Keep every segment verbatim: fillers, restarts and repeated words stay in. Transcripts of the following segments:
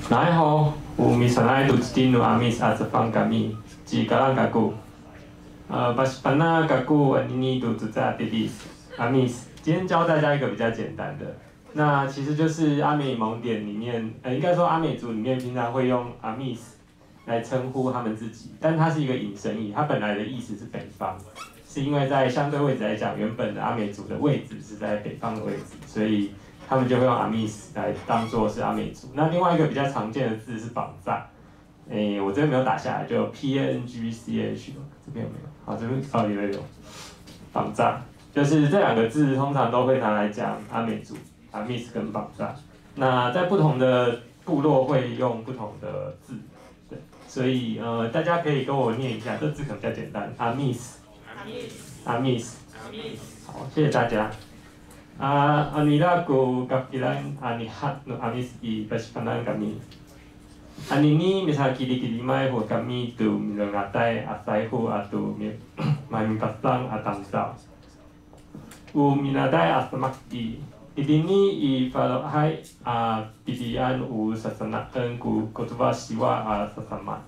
然后有米上来读一丁有阿米斯阿斯方加米，是格兰加古。呃，巴西班纳加古安尼尼读只在弟弟阿米斯。今天教大家一个比较简单的，那其实就是阿美蒙典里面，呃，应该说阿美族里面平常会用阿米斯来称呼他们自己，但它是一个引申义，它本来的意思是北方，是因为在相对位置来讲，原本的阿美族的位置是在北方的位置，所以他们就会用阿密斯来当做是阿美族。那另外一个比较常见的字是绑扎，诶，我这边没有打下来，就 P A N G C H， 这边有没有？好，这边哦有有有，绑扎就是这两个字通常都会拿来讲阿美族，阿密斯跟绑扎。那在不同的部落会用不同的字，对，所以呃大家可以跟我念一下，这字可能比较简单，阿密斯，阿密斯，好，谢谢大家。Ah, anila ko kapilan anihat no amis i paspanan kami. Anini misal kili-kili mai ho kami tu milongatai asai ho atu mamipasang atamsau. U minadai asmak i. Idini i falohai a pidian u sasanakan ku kotwa siwa a sasama.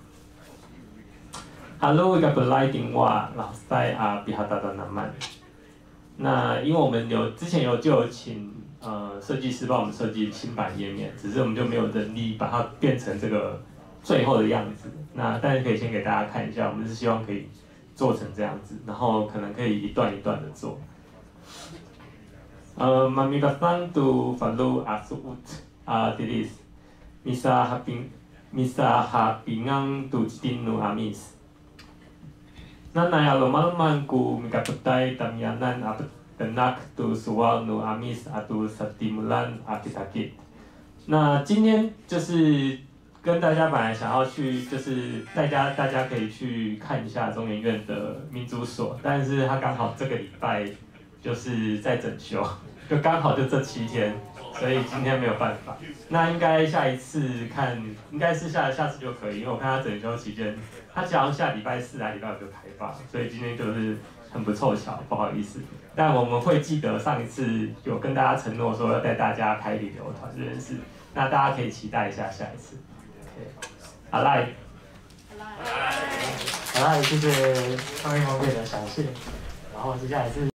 Halo kapelai tingwa lasai a pihata naman. 那因为我们有之前有就有请呃设计师帮我们设计新版页面，只是我们就没有能力把它变成这个最后的样子。那但是可以先给大家看一下，我们是希望可以做成这样子，然后可能可以一段一段的做。呃，Mamibasan tu falu asuut a dilis misa haping misa hapingang tu tinu amis。 Nanaya lumalman ku mikaputai tamianan apat tenak tu sual nu amis atu satimulan akitakit。那今天就是跟大家本来想要去，就是大家大家可以去看一下中研院的民族所，但是他刚好这个礼拜就是在整修，就刚好就这七天，所以今天没有办法。那应该下一次看，应该是下下次就可以，因为我看他整修期间。 他好像下礼拜四来礼拜五就开放，所以今天就是很不凑巧，不好意思。但我们会记得上一次有跟大家承诺说要带大家开旅游团这件事，那大家可以期待一下下一次。OK， 好来，好来，谢谢方面方面的详细。然后接下来是。